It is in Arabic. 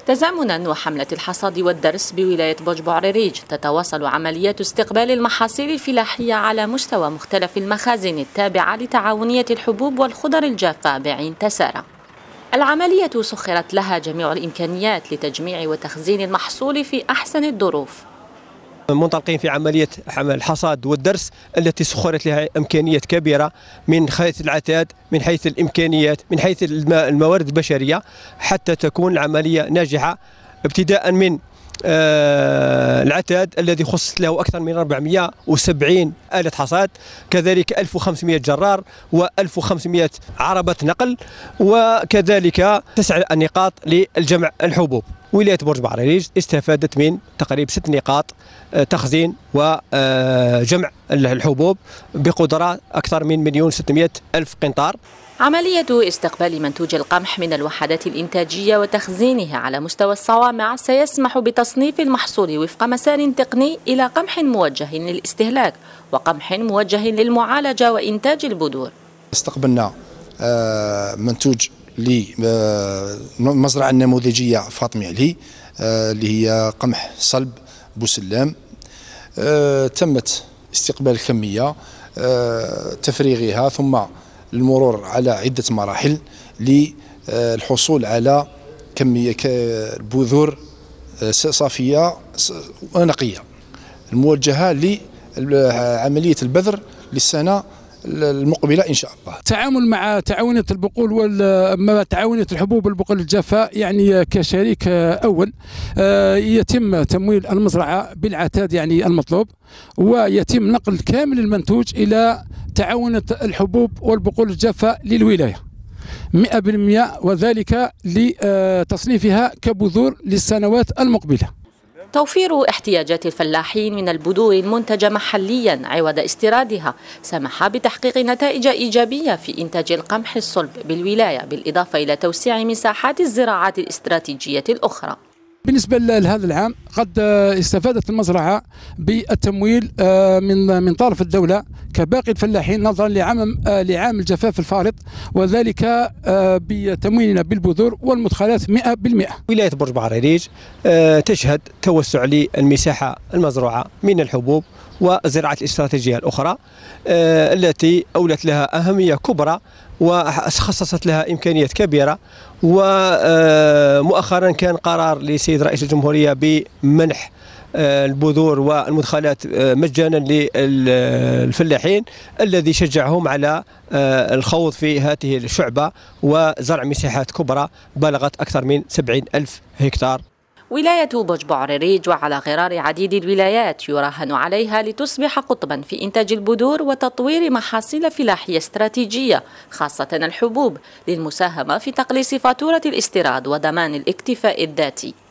تزامنا وحملة الحصاد والدرس بولاية بوج بوعريريج، تتواصل عمليات استقبال المحاصيل الفلاحية على مستوى مختلف المخازن التابعة لتعاونية الحبوب والخضر الجافة بعين تسارة. العملية سخرت لها جميع الإمكانيات لتجميع وتخزين المحصول في أحسن الظروف. منطلقين في عملية الحصاد والدرس التي سخرت لها إمكانيات كبيرة من حيث العتاد، من حيث الإمكانيات، من حيث الموارد البشرية، حتى تكون العملية ناجحة، ابتداء من العتاد الذي خصص له أكثر من 470 آلة حصاد، كذلك 1500 جرار و1500 عربة نقل، وكذلك 9 نقاط للجمع الحبوب. ولاية بوج بوعريريج استفادت من تقريبا 6 نقاط تخزين وجمع الحبوب بقدرة أكثر من 1,600,000 قنطار. عملية استقبال منتوج القمح من الوحدات الإنتاجية وتخزينه على مستوى الصوامع سيسمح بتصنيف المحصول وفق مسار تقني إلى قمح موجه للاستهلاك وقمح موجه للمعالجة وإنتاج البذور. استقبلنا منتوج للمزرعة النموذجية فاطمي علي اللي هي قمح صلب بوسلام. تمت استقبال الكمية، تفريغها، ثم المرور على عدة مراحل للحصول على كمية بذور صافية ونقية موجهة لعملية البذر للسنة المقبلة إن شاء الله. التعامل مع تعاونية البقول تعاونية الحبوب والبقول الجافة، يعني كشريك أول يتم تمويل المزرعة بالعتاد يعني المطلوب، ويتم نقل كامل المنتوج إلى تعاونية الحبوب والبقول الجافة للولاية 100%، وذلك لتصنيفها كبذور للسنوات المقبلة. توفير احتياجات الفلاحين من البذور المنتجة محليا عوض استيرادها سمح بتحقيق نتائج إيجابية في إنتاج القمح الصلب بالولاية، بالإضافة إلى توسيع مساحات الزراعات الاستراتيجية الأخرى. بالنسبة لهذا العام قد استفادت المزرعة بالتمويل من طرف الدولة كباقي الفلاحين نظرا لعام الجفاف الفارط، وذلك بتمويلنا بالبذور والمدخلات 100%. ولاية بوج بوعريريج تشهد توسع للمساحة المزروعة من الحبوب والزراعات الاستراتيجية الأخرى التي أولت لها أهمية كبرى وخصصت لها إمكانيات كبيرة. ومؤخرا كان قرار لسيد رئيس الجمهورية بمنح البذور والمدخلات مجانا للفلاحين، الذي شجعهم على الخوض في هذه الشعبة وزرع مساحات كبرى بلغت أكثر من 70,000 هكتار. ولاية بوج بوعريريج وعلى غرار عديد الولايات يراهن عليها لتصبح قطبا في إنتاج البذور وتطوير محاصيل فلاحية استراتيجية خاصة الحبوب، للمساهمة في تقليص فاتورة الاستيراد وضمان الاكتفاء الذاتي.